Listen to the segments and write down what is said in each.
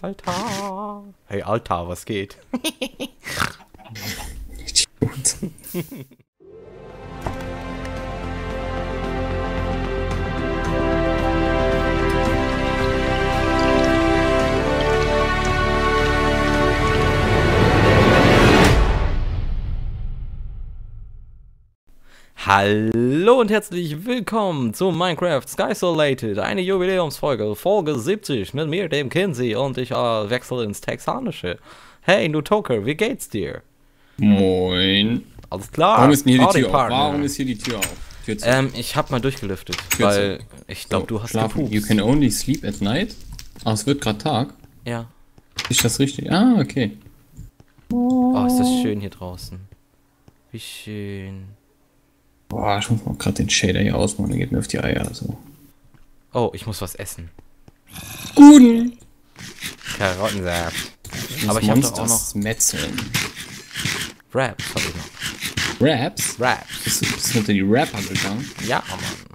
Alter. Hey, Alter, was geht? Gut. Hallo und herzlich willkommen zu Minecraft Skysolated, eine Jubiläumsfolge, Folge 70 mit mir, dem Kinsey, und ich wechsle ins Texanische. Hey, Nutoker, wie geht's dir? Moin. Alles klar. Warum ist denn hier die Howdy, Tür auf? Partner. Warum ist hier die Tür auf? Tür zu. Ich hab mal durchgelüftet, Tür weil zu. ich glaube, du hast schlafen. gepupst. You can only sleep at night? Ah, es wird gerade Tag. Ja. Ist das richtig? Ah, okay. Oh, ist das schön hier draußen. Wie schön. Boah, ich muss mal gerade den Shader hier ausmachen, der geht mir auf die Eier. So. Oh, ich muss was essen. Guten. Karottensaft. Ich Aber muss ich hab doch auch Monsters metzeln. Raps hab ich noch. Raps? Raps. Bist du unter die Rapper gegangen? Ja, Mann.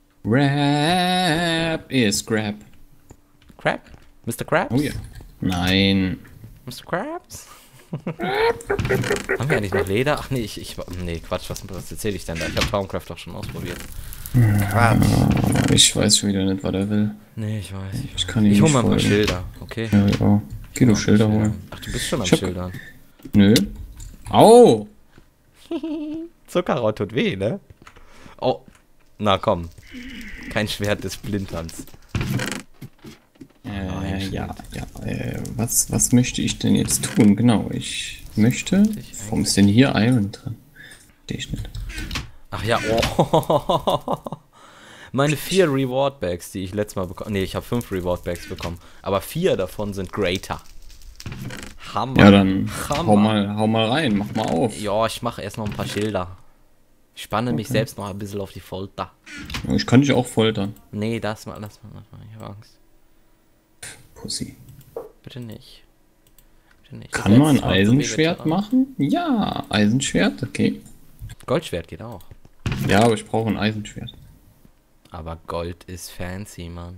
Rap ist Grab. Crab? Mr. Krabs? Oh ja. Nein. Mr. Krabs? Haben wir eigentlich noch Leder? Ach nee, nee, Quatsch, was erzähle ich denn da? Ich habe Thaumcraft doch schon ausprobiert. Quatsch. Ich weiß schon wieder nicht, was er will. Nee, ich weiß. Ich kann ihn Ich hol nicht mal ein paar folgen. Schilder, okay? Ja, ja. Geh du Schilder holen. Ach, du bist schon am Ich hab- Schildern. Nö. Au! Zuckerrot tut weh, ne? Oh, na komm. Kein Schwert des Splinterns. Was möchte ich denn jetzt tun? Genau, ich möchte... Warum ist denn hier Iron drin? Verstehe ich nicht. Ach ja, oh. Meine 4 Reward Bags, die ich letztes Mal bekommen. Ne, ich habe 5 Reward Bags bekommen. Aber 4 davon sind Greater. Hammer. Ja, dann Hammer. hau mal rein, mach mal auf. Ja, ich mache erst noch ein paar Schilder. Ich spanne mich selbst noch ein bisschen auf die Folter. Ich kann dich auch foltern. Nee, lass mal. Ich habe Angst. Pussy. Bitte nicht. Bitte nicht. Kann man ein Jetzt Eisenschwert Vegetar. machen? Ja, Eisenschwert, okay. Goldschwert geht auch. Ja, aber ich brauche ein Eisenschwert. Aber Gold ist fancy, Mann.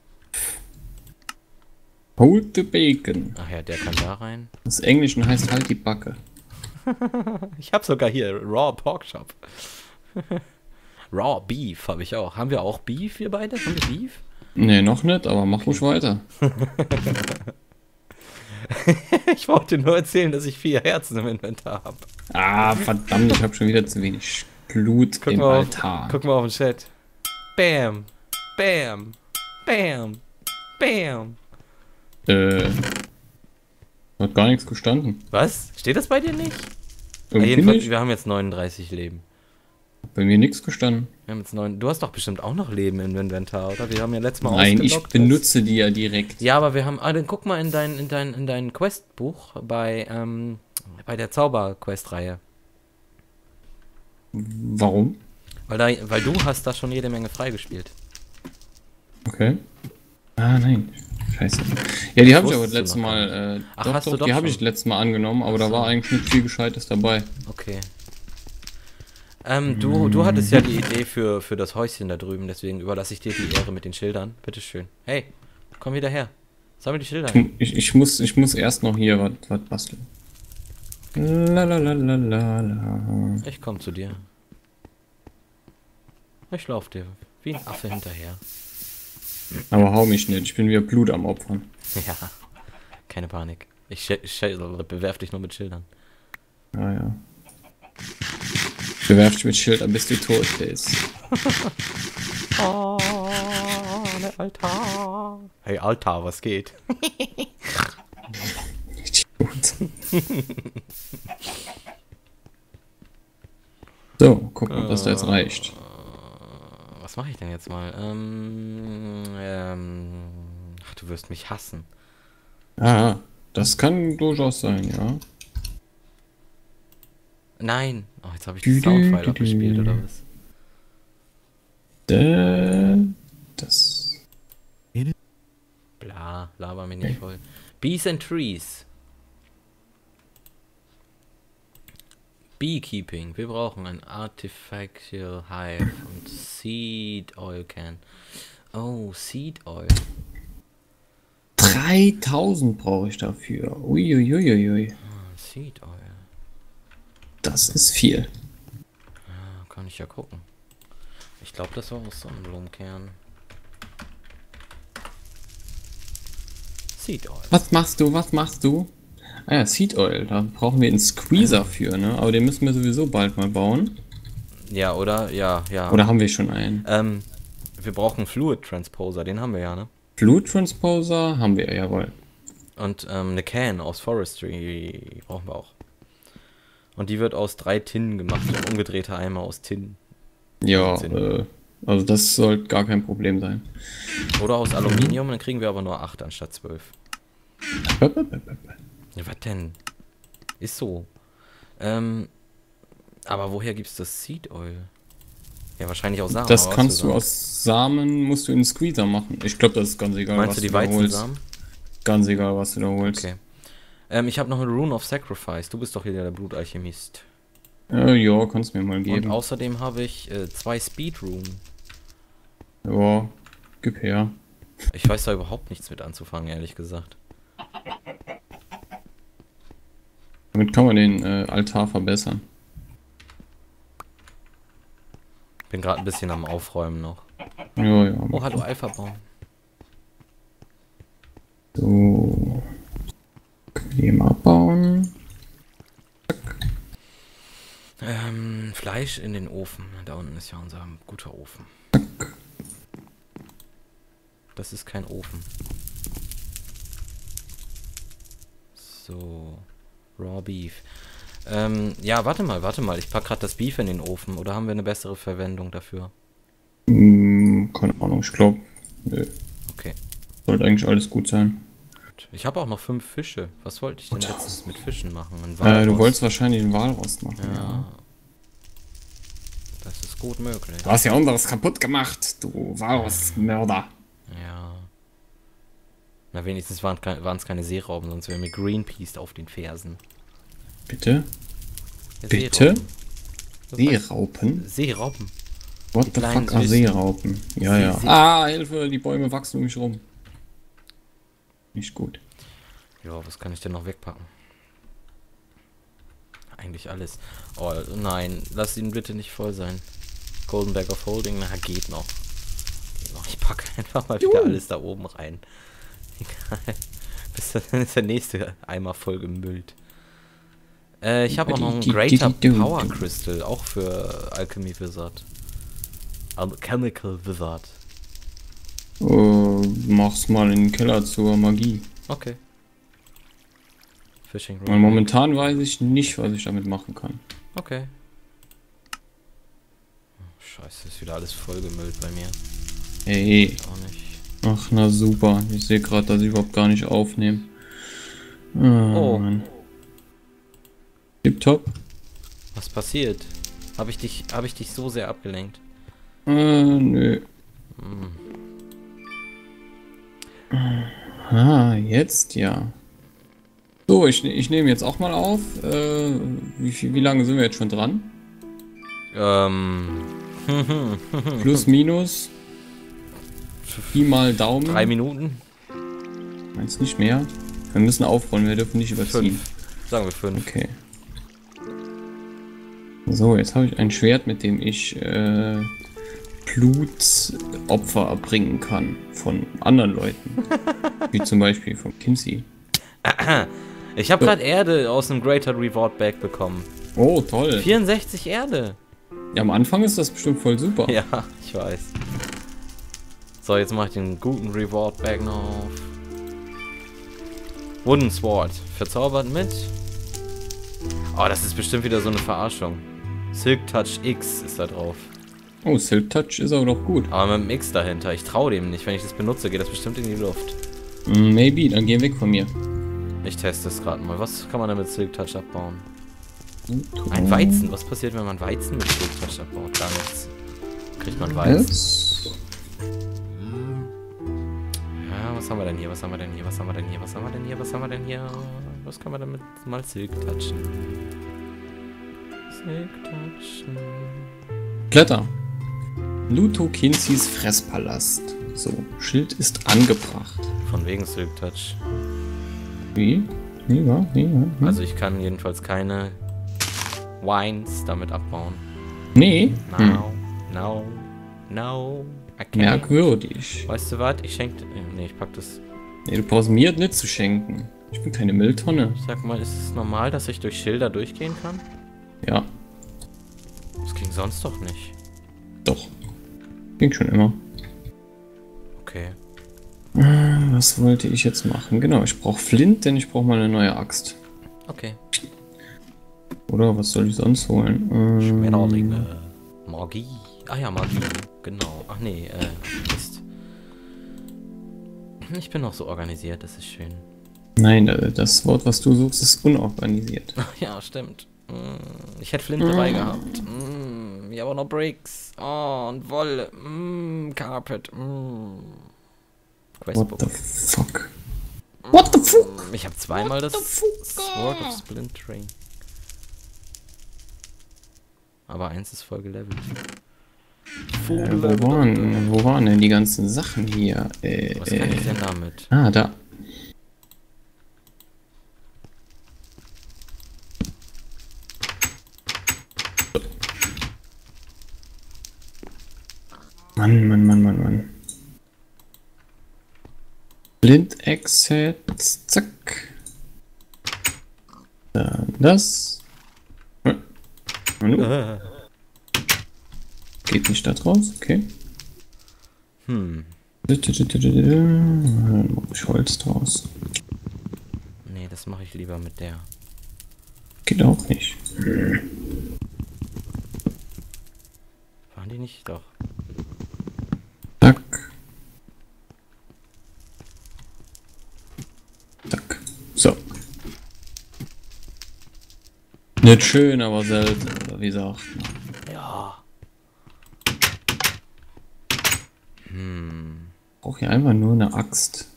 Hold the bacon. Ach ja, der kann da rein. Das Englischen heißt halt die Backe. Ich habe sogar hier Raw Pork Chop. Raw Beef habe ich auch. Haben wir auch Beef, wir beide? Haben wir Beef? Nee, noch nicht, aber mach ruhig weiter. Ich wollte nur erzählen, dass ich 4 Herzen im Inventar habe. Ah, verdammt, ich habe schon wieder zu wenig Blut im Altar. Guck mal auf den Chat. Bam. Bam. Bam. Bam. Hat gar nichts gestanden. Was? Steht das bei dir nicht? Irgendwie Jedenfalls, nicht. wir haben jetzt 39 Leben. Bei mir nichts gestanden. Wir haben jetzt 9. Du hast doch bestimmt auch noch Leben im Inventar, oder? Wir haben ja letztes Mal Nein, ich ausgelockt. benutze die ja direkt. Ja, aber wir haben. Ah, dann guck mal in dein Questbuch bei der Zauber-Quest-Reihe. Warum? Weil du hast da schon jede Menge freigespielt. Okay. Ah, nein. Scheiße. Ja, die habe ich aber wusstest du letztes noch Mal. Ach, hast du doch die habe ich schon? letztes Mal angenommen, aber da war eigentlich nicht viel Gescheites dabei. Okay. Du hattest ja die Idee für das Häuschen da drüben, deswegen überlasse ich dir die Ehre mit den Schildern. Bitteschön. Hey, komm wieder her. Sammel die Schilder. Ich muss erst noch hier was basteln. Lalalala. Ich komm zu dir. Ich lauf dir wie ein Affe hinterher. Aber hau mich nicht, ich bin wieder Blut am Opfern. Ja, keine Panik. Ich bewerf dich nur mit Schildern. Ah ja. Ich bewerf dich mit Schildern, bis du tot bist. Oh, ne Alter. Hey, Alter, was geht? Gut. So, gucken, ob das da jetzt reicht. Was mache ich denn jetzt mal? Ach, du wirst mich hassen. Ah, das kann durchaus sein, ja. Nein. Oh, jetzt habe ich den Soundfile abgespielt, oder was? Das. Bla, laber mich nicht voll. Bees and Trees. Beekeeping. Wir brauchen ein Artificial Hive und Seed Oil Can. Oh, Seed Oil. 3000 brauche ich dafür. Uiuiuiui. Seed Oil. Das ist viel. Ja, kann ich ja gucken. Ich glaube, das war aus Sonnenblumenkern. Seed Oil. Was machst du? Was machst du? Ah ja, Seed Oil. Da brauchen wir einen Squeezer für, ne? Aber den müssen wir sowieso bald mal bauen. Ja, oder? Ja, ja. Oder haben wir schon einen? Wir brauchen Fluid Transposer, den haben wir ja, ne? Fluid Transposer haben wir, jawohl. Und eine Can aus Forestry brauchen wir auch. Und die wird aus 3 Tinnen gemacht, so ein umgedrehter Eimer aus Tinnen. Ja, also das sollte gar kein Problem sein. Oder aus Aluminium, dann kriegen wir aber nur 8 anstatt 12. Ja, was denn? Ist so. Aber woher gibt's das Seed Oil? Ja, wahrscheinlich aus Samen. Das kannst du aus Samen, musst du in den Squeezer machen. Ich glaube, das ist ganz egal, Meinst du die Weizensamen? Ganz egal, was du da holst. Okay. Ich habe noch eine Rune of Sacrifice. Du bist doch hier der Blutalchemist. Ja, kannst mir mal geben. Und außerdem habe ich 2 Speed Runen. Ja, gib her. Ich weiß da überhaupt nichts mit anzufangen, ehrlich gesagt. Damit kann man den Altar verbessern. Bin gerade ein bisschen am Aufräumen noch. Ja, ja. Oh, hallo Alpha-Baum. So. Können wir den abbauen? Fleisch in den Ofen. Da unten ist ja unser guter Ofen. Das ist kein Ofen. So. Raw Beef. Ja, warte mal. Ich pack gerade das Beef in den Ofen. Oder haben wir eine bessere Verwendung dafür? Keine Ahnung, ich glaube, Okay. sollte eigentlich alles gut sein. Ich habe auch noch 5 Fische. Was wollte ich denn letztens mit Fischen machen? Du wolltest wahrscheinlich den Walrost machen. Ja. Das ist gut möglich. Du hast ja unseres kaputt gemacht, du Walrost-Mörder. Ja. Na, wenigstens waren es keine Seerauben, sonst wären mir Greenpeace auf den Fersen. Bitte? Ja, Bitte? Seeraupen. Seeraupen? Seeraupen. What Die the kleinen fuck are Süßen. Seeraupen? Ja, ja. Ah, Hilfe, die Bäume wachsen um mich rum. Nicht gut. Ja, was kann ich denn noch wegpacken? Eigentlich alles. Oh nein, lass ihn bitte nicht voll sein. Golden Bag of Holding, na geht noch. Ich packe einfach mal wieder alles da oben rein. Egal. Bis dann ist der nächste Eimer voll gemüllt. Ich habe auch noch einen Greater Power Crystal, auch für Alchemy Wizard. Chemical Wizard. Mach's mal in den Keller zur Magie. Okay. Fishing Weil momentan weiß ich nicht, was ich damit machen kann. Okay. Scheiße, ist wieder alles voll gemüllt bei mir. Hey. Auch nicht. Ach, na super. Ich sehe gerade, dass ich überhaupt gar nicht aufnehme. Oh. Mann. Tipptopp. Was passiert? Hab ich dich so sehr abgelenkt? Nö. Ah, jetzt ja. So, ich nehme jetzt auch mal auf. Wie lange sind wir jetzt schon dran? Plus, minus. Pi mal Daumen. 3 Minuten? Meinst nicht mehr? Wir müssen aufrollen, wir dürfen nicht überziehen. 5. Sagen wir 5. Okay. So, jetzt habe ich ein Schwert, mit dem ich Blutopfer erbringen kann von anderen Leuten. Wie zum Beispiel von Kinsey. Ich habe gerade Erde aus einem Greater Reward Bag bekommen. Oh, toll. 64 Erde. Ja, am Anfang ist das bestimmt voll super. Ja, ich weiß. So, jetzt mache ich den guten Reward Bag noch auf. Wooden Sword. Verzaubert mit. Oh, das ist bestimmt wieder so eine Verarschung. Silk Touch X ist da drauf. Oh, Silk Touch ist aber doch gut. Aber mit dem X dahinter. Ich traue dem nicht. Wenn ich das benutze, geht das bestimmt in die Luft. Maybe, dann geh weg von mir. Ich teste es gerade mal. Was kann man damit Silk Touch abbauen? Ein Weizen. Was passiert, wenn man Weizen mit Silk Touch abbaut? Gar nichts. Kriegt man Weizen. Ja, was haben wir denn hier? Was haben wir denn hier? Was haben wir denn hier? Was haben wir denn hier? Was haben wir denn hier? Was kann man damit mal Silk touchen? Silk touchen. Kletter. Luto Kinseys Fresspalast. So, Schild ist angebracht. Von wegen Silk Touch. Wie? Ja. Also ich kann jedenfalls keine Wines damit abbauen. Nee. No. I can't. Merkwürdig. Weißt du was? Ich schenke... Nee, ich pack das... Nee, du brauchst mir nicht zu schenken. Ich bin keine Mülltonne. Sag mal, ist es normal, dass ich durch Schilder durchgehen kann? Ja, Das ging sonst doch nicht. doch. Ging schon immer. Okay. Was wollte ich jetzt machen? Genau, ich brauche Flint, denn ich brauche mal eine neue Axt. Okay. Oder was soll ich sonst holen? Schmetterlinge. Magie. Ah ja, Magie. Genau. Ach nee, Mist. Ich bin noch so organisiert, das ist schön. Nein, das Wort, was du suchst, ist unorganisiert. Ach ja, stimmt. Ich hätte Flint dabei gehabt. Ja, aber noch Bricks. Oh, und Wolle. Carpet. What Questbook. the fuck? What the fuck? Ich habe zweimal das Sword of Splintering. Aber eins ist voll gelevelt. Wo waren denn die ganzen Sachen hier? Was kann ich denn damit? Ah, da. Mann. Blind Exit, zack. Dann das. Geht nicht da draus, okay. Dann mach ich Holz draus. Nee, das mache ich lieber mit der. Geht auch nicht. Waren die nicht? Doch. Zack. Zack. So. Nicht schön, aber selten, oder wie sagt man. Ja. Ich brauche hier einfach nur eine Axt.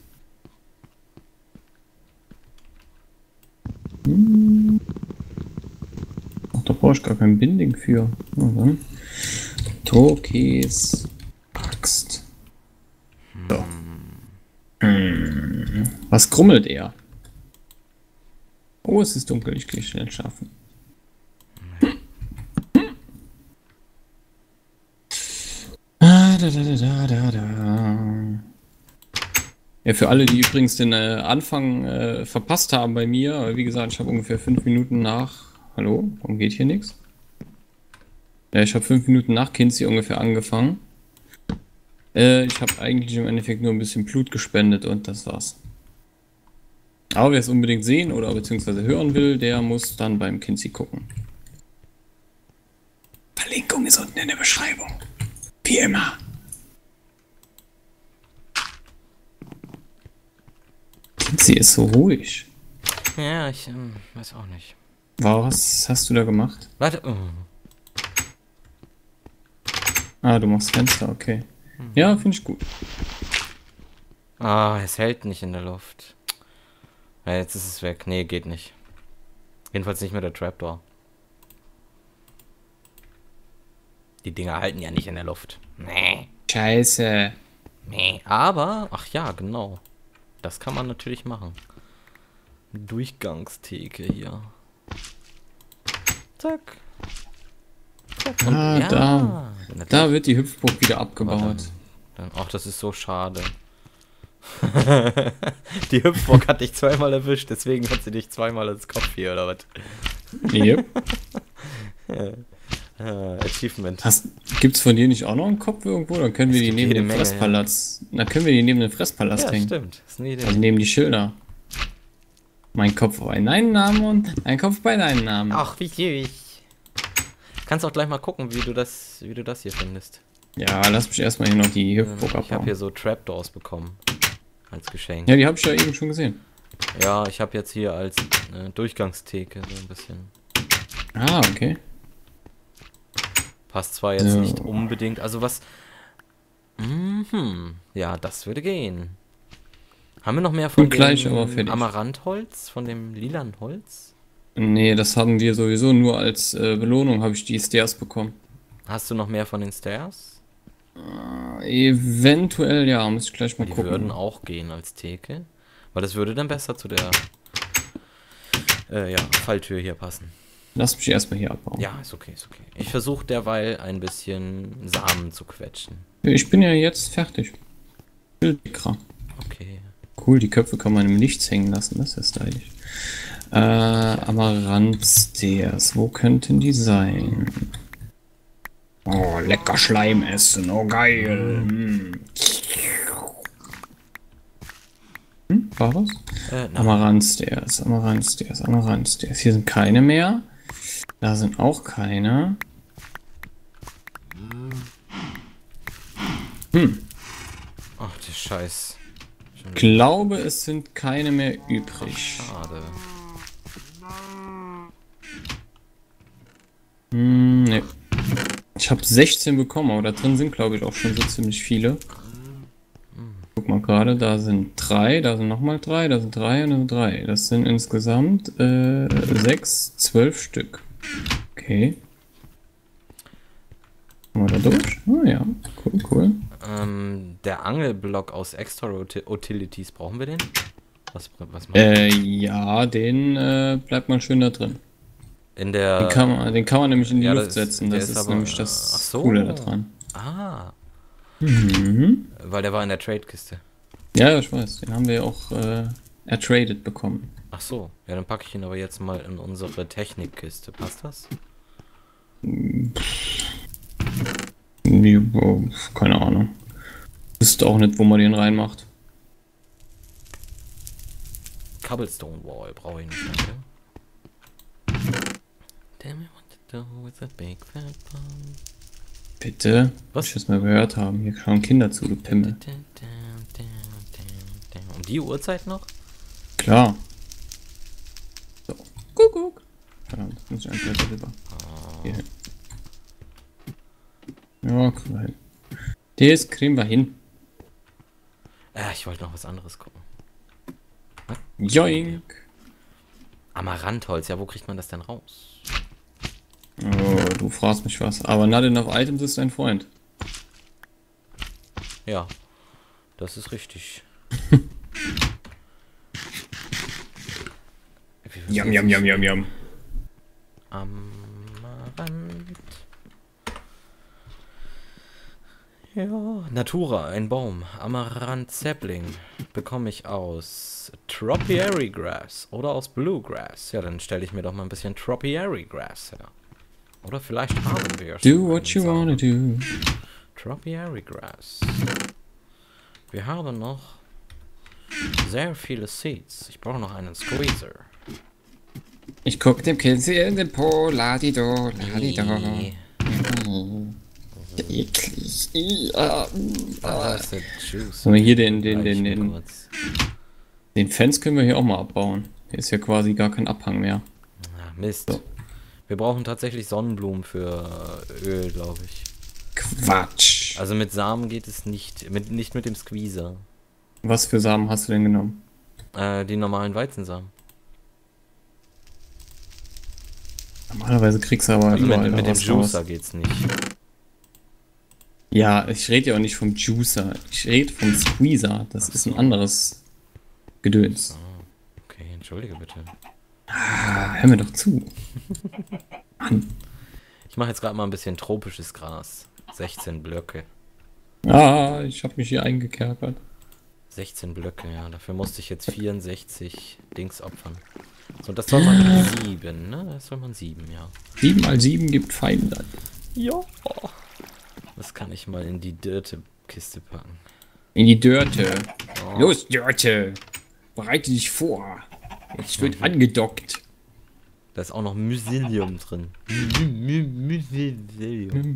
Ach, da brauche ich gar kein Binding für. Also. Tokis Axt. So. Was grummelt er? Oh, es ist dunkel, ich gehe schnell schaffen. Ja, für alle, die übrigens den Anfang verpasst haben bei mir, wie gesagt, ich habe ungefähr 5 Minuten nach... Hallo? Warum geht hier nichts? Ja, ich habe 5 Minuten nach Kinsey ungefähr angefangen. Ich habe eigentlich im Endeffekt nur ein bisschen Blut gespendet und das war's. Aber wer es unbedingt sehen oder beziehungsweise hören will, der muss dann beim Kinsey gucken. Verlinkung ist unten in der Beschreibung. Wie immer. Kinsey ist so ruhig. Ja, ich weiß auch nicht. Was hast du da gemacht? Warte. Ah, du machst Fenster, okay. Ja, finde ich gut. Ah, es hält nicht in der Luft. Ja, jetzt ist es weg. Nee, geht nicht. Jedenfalls nicht mit der Trapdoor. Die Dinger halten ja nicht in der Luft. Nee. Scheiße. Nee. Aber, ach ja, genau. Das kann man natürlich machen. Durchgangstheke hier. Zack. Zack. Und da wird die Hüpfburg wieder abgebaut. Ach, das ist so schade. Die Hüpfburg hat dich zweimal erwischt, deswegen hat sie dich zweimal ins Kopf hier, oder was? Yep. Achievement. Gibt's von dir nicht auch noch einen Kopf irgendwo? Dann können wir die neben dem Fresspalast. Dann können wir die neben dem Fresspalast hängen. Stimmt. Das ist eine Idee. Also neben die Schilder. Mein Kopf bei deinem Namen und ein Kopf bei deinem Namen. Ach, wie süß. Kannst auch gleich mal gucken, wie du das hier findest. Ja, lass mich erstmal hier noch die Hüpfburg abbauen. Ich habe hier so Trapdoors bekommen. Als Geschenk. Ja, die habe ich ja eben schon gesehen. Ja, ich habe jetzt hier als Durchgangstheke so ein bisschen. Ah, okay. Passt zwar jetzt nicht unbedingt, also was... Ja, das würde gehen. Haben wir noch mehr von dem Amaranthholz, von dem lilanen Holz? Nee, das hatten wir sowieso nur als Belohnung, habe ich die Stairs bekommen. Hast du noch mehr von den Stairs? Eventuell, ja, muss ich gleich mal Die gucken. würden auch gehen als Theke. Weil das würde dann besser zu der ja, Falltür hier passen. Lass mich erstmal hier abbauen. Ja, ist okay, ist okay. Ich versuche derweil ein bisschen Samen zu quetschen. Ich bin ja jetzt fertig. Lecker. Okay. Cool, die Köpfe kann man im Nichts hängen lassen, das ist stylisch. Amaranth-Stairs, wo könnten die sein? Oh, lecker Schleim essen, oh geil. War das? Nein. Amaranth-Stairs, Amaranth-Stairs, Amaranth-Stairs. Hier sind keine mehr. Da sind auch keine. Ach, der Scheiß. Ich glaube, es sind keine mehr übrig. Schade. Ne. Ich habe 16 bekommen, aber da drin sind, glaube ich, auch schon so ziemlich viele. Guck mal gerade, da sind 3, da sind nochmal 3, da sind 3 und da sind 3. Das sind insgesamt 6, 12 Stück. Okay. Kommen wir da durch? Ah ja, cool, cool. Der Angelblock aus Extra Utilities, brauchen wir den? Was machen Ja, den bleibt mal schön da drin. In der... Den kann man nämlich in die Ja, Luft setzen, der das ist aber- nämlich ach das so. Coole da dran. Ah, Mhm. weil der war in der Trade-Kiste. Ja, ich weiß, den haben wir ja auch ertradet bekommen. Ach so, ja, dann packe ich ihn aber jetzt mal in unsere Technikkiste. Passt das? Keine Ahnung. Wüsste auch nicht, wo man den reinmacht. Cobblestone Wall brauche ich nicht, danke. Damn, what to do with a big fat bomb. Bitte? Was? Ich das mal gehört haben. Hier schauen Kinder zu, du Pimmel. Um die Uhrzeit noch? Klar. So. Kuckuck. Verdammt, muss ich einfach darüber. Hier hin. Ja, kriegen wir hin. Das kriegen wir hin. Ich wollte noch was anderes gucken. Joink. Amaranthholz, ja, wo kriegt man das denn raus? Oh, du fragst mich was. Aber not enough items ist dein Freund. Ja, das ist richtig. Yum, yum, yum, yum, yum. Amaranth. Ja, Natura, ein Baum. Amaranth Sapling bekomme ich aus Tropiary Grass oder aus Bluegrass. Ja, dann stelle ich mir doch mal ein bisschen Tropiary Grass her. Oder vielleicht haben wir ja Do schon what you einen wanna Samen. do. Tropiary Grass. Wir haben noch sehr viele Seeds. Ich brauche noch einen Squeezer. Ich guck dem Kinsey in den Po, ladido, ladido. Nee. Eklig. Ah, das ist der Juice. So, hier Gleich mal kurz. den Fans können wir hier auch mal abbauen. Hier ist ja quasi gar kein Abhang mehr. Ah, Mist. So. Wir brauchen tatsächlich Sonnenblumen für Öl, glaube ich. Quatsch. Also mit Samen geht es nicht. Nicht mit dem Squeezer. Was für Samen hast du denn genommen? Die normalen Weizensamen. Normalerweise kriegst du aber Also überall mit dem was Juicer raus. geht's nicht. Ja, ich rede ja auch nicht vom Juicer. Ich rede vom Squeezer. Das ist ein anderes Gedöns. Okay, entschuldige bitte. Ah, hör mir doch zu. Mann. Ich mache jetzt gerade mal ein bisschen tropisches Gras. 16 Blöcke. Ah, ich habe mich hier eingekerkert. 16 Blöcke, ja. Dafür musste ich jetzt 64 Dings opfern. So, das soll man 7, ne? Das soll man 7, ja. 7 mal 7 gibt Feinde. Ja. Das kann ich mal in die Dirte-Kiste packen. In die Dörte. Oh. Los, Dörte. Bereite dich vor. Jetzt wird angedockt. Da ist auch noch Mycelium drin. Mycelium.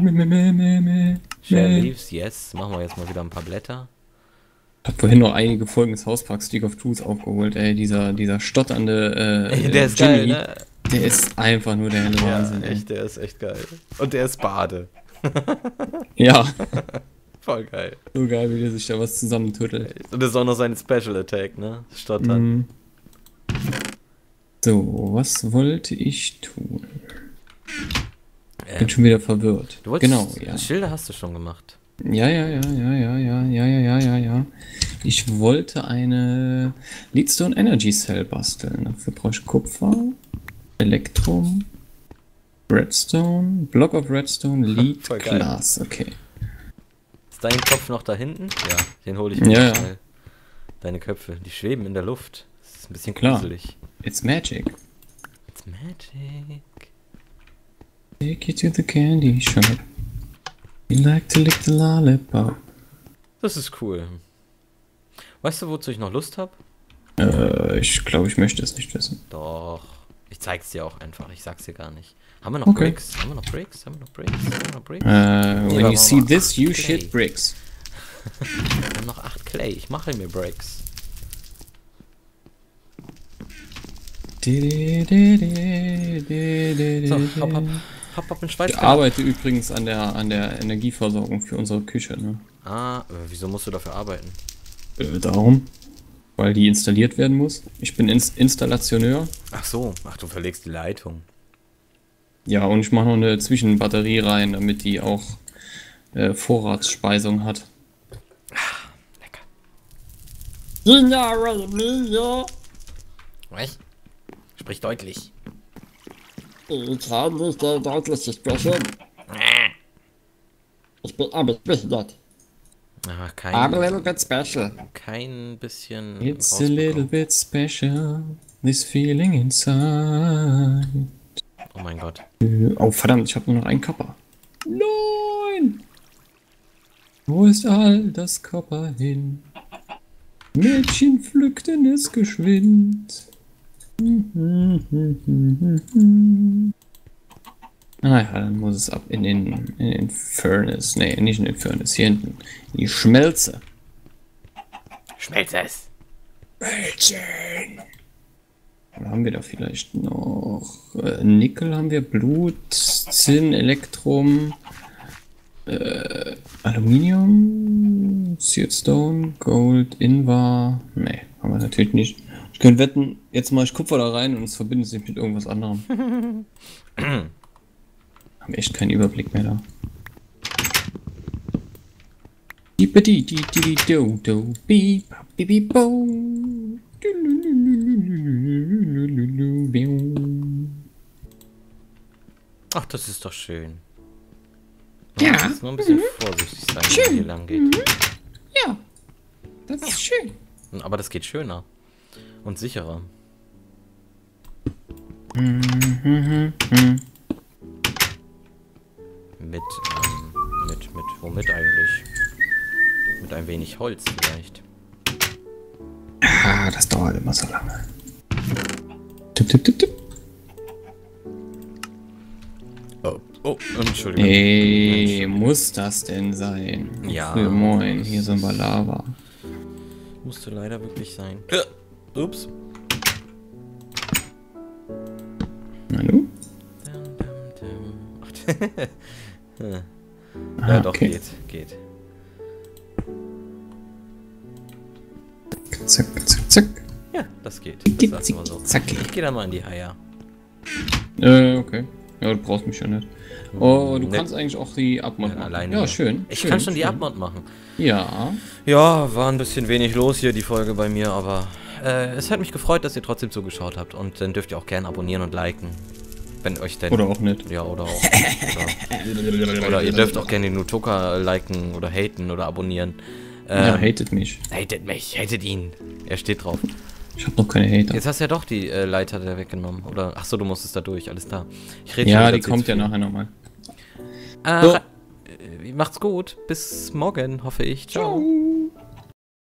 Share Leaves, yes. Machen wir jetzt mal wieder ein paar Blätter. Ich hab vorhin noch einige Folgen des Hausparks Stick of Truth aufgeholt, ey. Dieser stotternde Der ist Jimmy, geil, ne? Der ist einfach nur der helle Wahnsinn, ey. echt, der ist echt geil. Und der ist Bade. Ja, Voll geil. so geil, wie der sich da was zusammentüttelt. Und das ist auch noch sein Special Attack, ne? Stottern. Mhm. So, was wollte ich tun? Bin schon wieder verwirrt. Du wolltest, Genau, ja. Schilder hast du schon gemacht. Ja. Ich wollte eine Leadstone Energy Cell basteln. Dafür brauche ich Kupfer, Elektrum, Redstone, Block of Redstone, Lead, Voll geil. Glas. Okay. Ist dein Kopf noch da hinten? Ja, den hole ich mir Ja. schnell. Deine Köpfe, die schweben in der Luft. Das ist ein bisschen Klar. gruselig. It's magic. It's magic. Take you to the candy shop. You like to lick the lollipop. Das ist cool. Weißt du, wozu ich noch Lust habe? Ich glaube, ich möchte es nicht wissen. Doch. Ich zeig's dir auch einfach. Ich sag's dir gar nicht. Haben wir noch Okay. Bricks? Haben wir noch Bricks? Haben wir noch Bricks? Haben wir noch Bricks? When aber you see mal this, you Clay. shit bricks. Wir haben noch 8 Clay. Ich mache mir Bricks. So, hopp in Schweiz. Ich arbeite übrigens an der Energieversorgung für unsere Küche, ne? Ah, wieso musst du dafür arbeiten? Darum. Weil die installiert werden muss. Ich bin Installationeur. Ach so. Ach, du verlegst die Leitung. Ja, und ich mache noch eine Zwischenbatterie rein, damit die auch Vorratsspeisung hat. Lecker. Ja, Was? Sprich deutlich. ich kann nicht sehr deutlich sprechen. Ich bin aber behindert. Ah, I'm a little bit special. kein bisschen. It's a little bit special, this feeling inside. Oh mein Gott. Oh verdammt, ich habe nur noch einen Kappa. Nein! Wo ist all das Kappa hin? Mädchen pflückten es geschwind. Ah ja, dann muss es ab in den Furnace. Nee, nicht in den Furnace, hier hinten. In die Schmelze. Schmelz es. Mädchen! Was haben wir da vielleicht noch? Nickel haben wir, Blut, Zinn, Elektrum, Aluminium, Seared Stone, Gold, Invar. Nee, haben wir natürlich nicht. Ich könnte wetten, jetzt mache ich Kupfer da rein und es verbindet sich mit irgendwas anderem. Haben echt keinen Überblick mehr da. Ach, das ist doch schön. Ja. Man muss nur ein bisschen vorsichtig sein, wenn man hier lang geht. Ja, das ist schön. Aber das geht schöner. Und sicherer. Womit eigentlich? Mit ein wenig Holz vielleicht. Ah, das dauert immer so lange. Tipp. Oh, Entschuldigung. Ey, muss das denn sein? Ja. Früh, moin, hier sind wir Lava. Musste leider wirklich sein. Ups. Na du? Ja, doch, okay. geht. Zack. Ja, das geht. Das sagt man so. Zack. Ich gehe dann mal in die Eier. Okay. Ja, du brauchst mich ja nicht. Oh, du Ne. kannst eigentlich auch die Abmod machen. Alleine. Ja, schön. Ich schön, kann schon die schön. Abmod machen. Ja. Ja, war ein bisschen wenig los hier, die Folge bei mir, aber es hat mich gefreut, dass ihr trotzdem zugeschaut habt. Und dann dürft ihr auch gerne abonnieren und liken. Wenn euch denn... Oder auch nicht. Ja, oder auch. Oder ihr dürft auch gerne den Nutoka liken oder haten oder abonnieren. Ja, hatet mich. Hatet mich, hatet ihn. Er steht drauf. Ich hab noch keine Hater. Jetzt hast du ja doch die Leiter da weggenommen. Oder, achso, du musstest da durch, alles klar. Ich rede Ja, schon die wieder zu kommt ja viel. nachher nochmal. Macht's gut. Bis morgen, hoffe ich. Ciao. Ciao.